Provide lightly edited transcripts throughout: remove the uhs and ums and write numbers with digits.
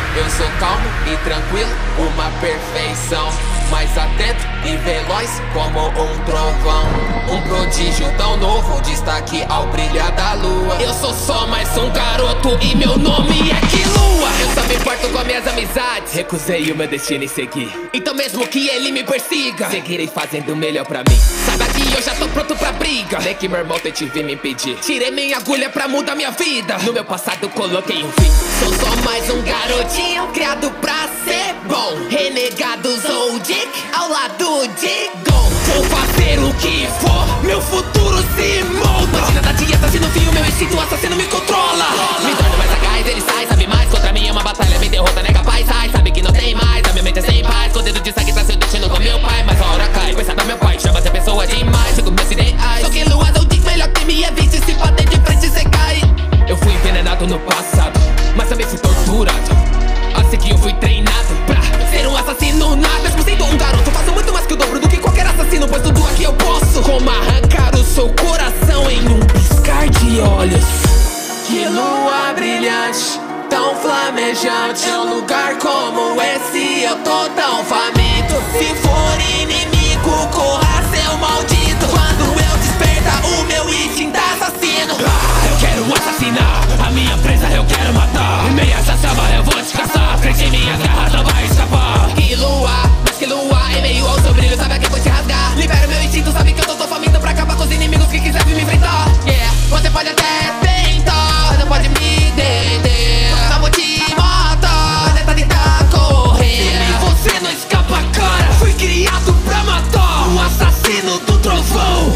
Eu sou calmo e tranquilo, uma perfeição. Mais atento e veloz como um trovão. Um prodígio tão novo, destaque ao brilhar da lua. Eu sou só mais um garoto e meu nome é Killua. Eu só me importo com minhas amizades, recusei o meu destino e segui. Então mesmo que ele me persiga, seguirei fazendo o melhor pra mim. Saiba que eu já tô pronto pra briga, nem que meu irmão tente vir me impedir. Tirei minha agulha pra mudar minha vida, no meu passado coloquei um fim. Sou só mais um garotinho criado pra ser bom. Renegados ou Dick ao lado de Gon. Vou fazer o que for, meu futuro se molda. Imagina da dieta se no fim o meu instinto assassino me controla. Me torno mais sagaz, ele sai, sabe mais. Contra mim é uma batalha, me derrota, nega paz. Ai, sabe que não tem mais, a minha mente é sem paz. Com dedo de sangue tá seu destino com meu pai. Mas a hora cai, coitada meu pai, chama essa pessoa demais. Sigo meus ideais, sou Killua, ou Dick, melhor que me evite. Se bater de frente cê cai. Eu fui envenenado no passado, mas também fui torturado. Assim que eu fui treinado pra ser um assassino nato. Mesmo sendo um garoto, faço muito mais que o dobro do que qualquer assassino, pois tudo aqui eu posso. Como arrancar o seu coração em um piscar de olhos. Que lua brilhante, tão flamejante. Um lugar como esse eu tô tão faminto. Se for inimigo, corra seu maldito. Quando eu despertar o meu instinto assassino. Eu quero assassinar, a minha presa eu quero matar. Em meia essa selva eu vou te caçar, frente em minhas garras não vai escapar. Killua, mas Killua é meio ao seu brilho, sabe a que eu vou te rasgar. Libera o meu instinto, sabe que eu tô faminto pra acabar com os inimigos que quiser vir me enfrentar. Yeah, você pode até tentar, não pode me deter. Não vou te matar, tenta tentar correr. Você não escapa, cara, fui criado pra matar. Um assassino do trovão.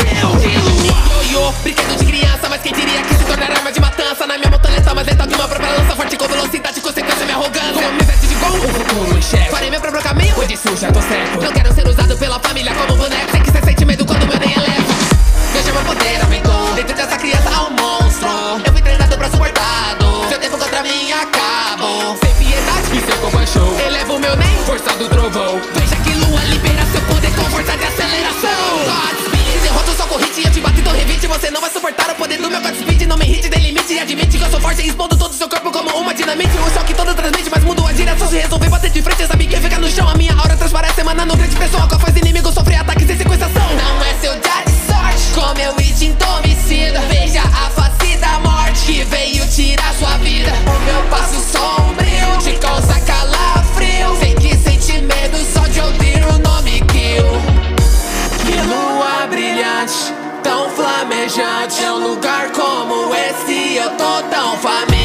Killua. Yo-yo, brinquedo de criança, mas quem diria que se tornará arma de matança. Na minha motoneta, mas letal que uma própria lança. Forte com velocidade, consequência, minha arrogância. Como me veste de Gon, o futuro enxergo. Farei meu próprio caminho, onde suja, tô certo. Não quero ser usado pela família como boneco. Sei que cê sente medo quando meu nem é leve. Veja meu poder aumentou, dentro dessa criança há um monstro. Eu fui treinado pra suportado, seu tempo contra mim acabou. Sem piedade e seu combo é show. Eleva o meu nem, força do trovão. Veja Killua libera seu poder com força de aceleração. Godspeed, derrota o seu corrente, eu te bato e dou revite. Você não vai suportar o poder do meu Godspeed. Não me irrite, tem limite e admite que eu sou forte e expondo todo o seu corpo como uma dinamite. O choque todo transmite, mas mudo a direção. Se resolver bater de frente, sabe que fica no chão. A minha aura transparece, emanando grande pessoa. Qual faz inimigo sofrer ataques em sequenciação. Não é seu dia de sorte, com meu instinto homicida. Veja a face da morte que veio tirar sua vida. O meu passo sombrio te causa calafrio. Sei que sente medo só de ouvir o nome Kill. Que lua brilhante, tão flamejante. Um lugar como esse eu tô tão faminto.